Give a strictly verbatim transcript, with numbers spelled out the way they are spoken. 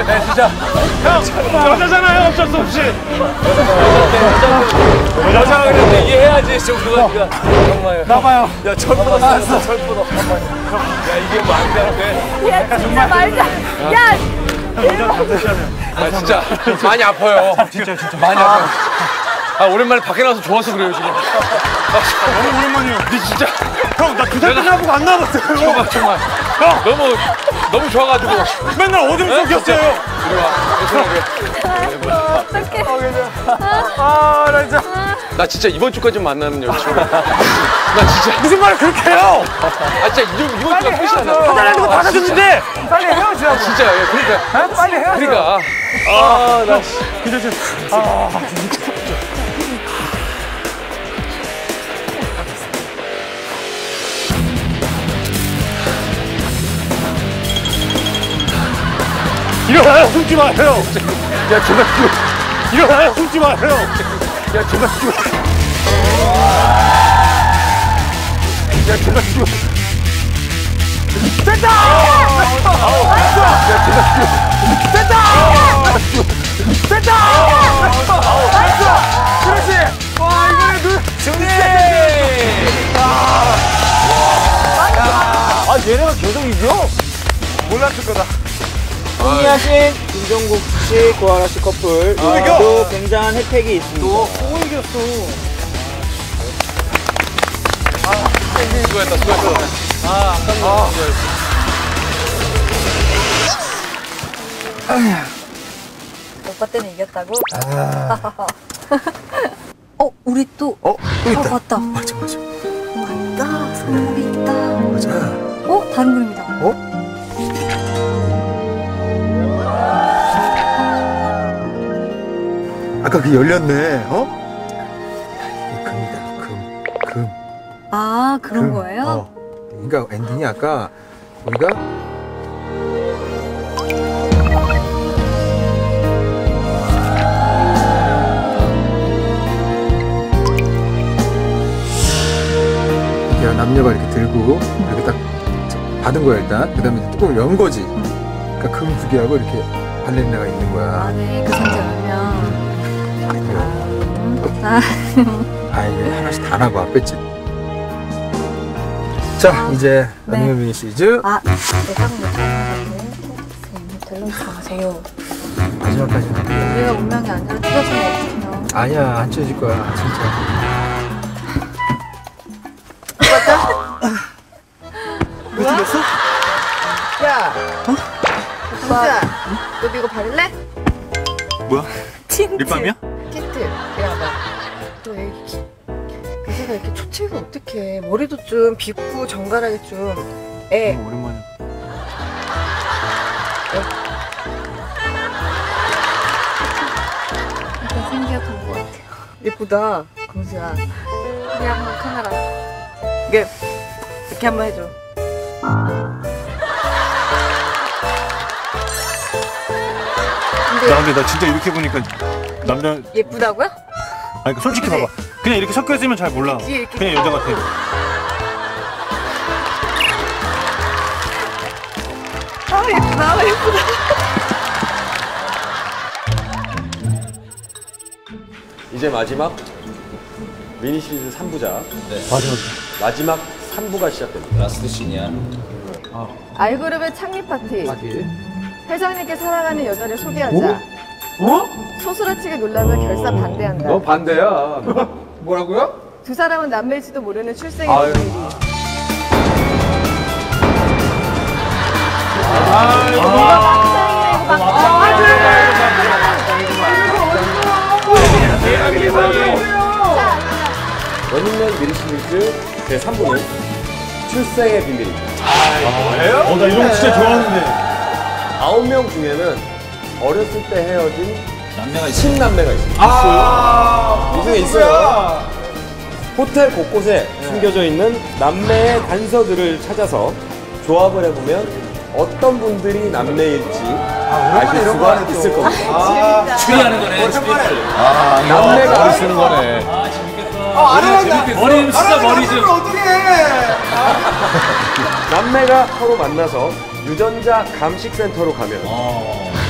네, 진짜. 형, 여자잖아요, 어쩔 수 없이. 여자가 그랬는데 이해해야지, 정도가. 정말. 나봐요. 야, 철부러 나왔어, 철부러. 야, 이게 말이 안 돼. 야, 진짜 말도 야! 아, 진짜 많이 아파요. 진짜, 진짜. 많이 아파요. 아, 오랜만에 밖에 나와서 좋아서 그래요, 지금. 아, 너무 오랜만이에요. 근데 진짜. 형, 나 두 달 끝나보고 안 나왔어요. 정말, 정말. 형, 너무, 너무 좋아가지고. 맨날 어둠 속이었어요. 이리 와. 어떡해. 아, 나 진짜. 나 진짜 이번 주까지 만나는 여자친구. 나 진짜. 무슨 말을 그렇게 해요? 아, 진짜 이번, 이번 주가 끝이 안 나. 하자는 거 받아줬는데. 빨리 헤어지라고. 진짜, 예, 그러니까. 에? 빨리 헤어져. 그러니까. 아, 나. 진짜, 진짜. 아, 진짜. 일어나요, 숨지 마세요. 야, 제발 죽어. 일어나요, 숨지 마세요. 야, 제발 죽어. 야, 제발 죽어. 됐다! 야, 제발 죽어. 됐다! 됐다! 그렇지! 와, 이번에 눈. 승리! 아, 얘네가 계속 이겨? 몰랐을 거다. 승리하신 김종국 씨, 고아라 씨 커플 아, 또 굉장한 혜택이 있습니다. 또 이겼어. 아, 수고했다, 수고했다. 아, 아깝네. 오빠 때는 이겼다고? 아. 어, 우리 또. 어, 또 있다. 어, 맞다. 맞아, 맞아. 맞다. 선물이 있다. 맞아. 어, 다른 그림이다. 어? 아까 그 열렸네, 어? 이게 금이다, 금. 금. 아, 그런 금. 거예요? 어. 그러니까 엔딩이 아까 우리가 이렇게 남녀가 이렇게 들고 이렇게 딱 받은 거야 일단. 그 다음에 뚜껑을 연 거지. 그러니까 금 두 개하고 이렇게 발레리나가 있는 거야. 아, 네. 그 상자 열면. 아, 아, 이게 하나씩 다 나고 앞에 집. 자, 아, 이제 네. 남녀 미니 시리즈 아, 내가 못하는 델로 가세요. 마지막까지. 우리가 운명이 아니라 찢어지면 어떡해요. 아니야, 안 찢어질 거야, 진짜. 왜 찢었어? 야, 어? 정수야, 너 이거 바를래? 뭐야? 틴트. 립밤이야? 틴트. 야, 나. 너 애기. 여자가 이렇게 초췌해서 어떡해. 머리도 좀 빗고 정갈하게 좀. 애. 어, 오랜만에. 약간 생기었던 것 같아요. 예쁘다, 공수야. 우리 한번 카메라. 이게 이렇게 한번 해줘. 근데 나 근데 나 진짜 이렇게 보니까 남자. 예쁘다고요? 아니 솔직히 봐봐. 그냥 이렇게 섞여 있으면 잘 몰라. 이렇게, 이렇게. 그냥 여자 같아. 아, 예쁘다, 예쁘다. 이제 마지막 미니 시리즈 삼 부작. 네. 맞아. 마지막 삼 부가 시작됩니다. 라스트 씬이야. 알그룹의 창립 파티. 파티. 회장님께 사랑하는 여자를 소개하자. 어? 소스라치게 놀라면 결사 반대한다. 너 반대야. 뭐라고요? 두 사람은 남매일지도 모르는 출생의 아유. 비밀이. 아유, 런닝맨 미니 시리즈 제삼 부는 출생의 비밀입니다. 뭐예요? 어, 나 이런 거 진짜 좋아하는데. 아홉 명 중에는 어렸을 때 헤어진 남매가 있어. 친남매가 있습니다. 아, 이 중에 있어요. 호텔 곳곳에 숨겨져 있는 남매의 단서들을 찾아서 조합을 해보면 어떤 분들이 남매일지 아실 수가 있을 겁니다. 추리하는 거네. 아, 남매가 머리 쓰는 거네. 아, 안 해봤다. 머리 좀 쓰자, 머리 좀. 어떻게 해? 남매가 서로 만나서 유전자 감식센터로 가면 어.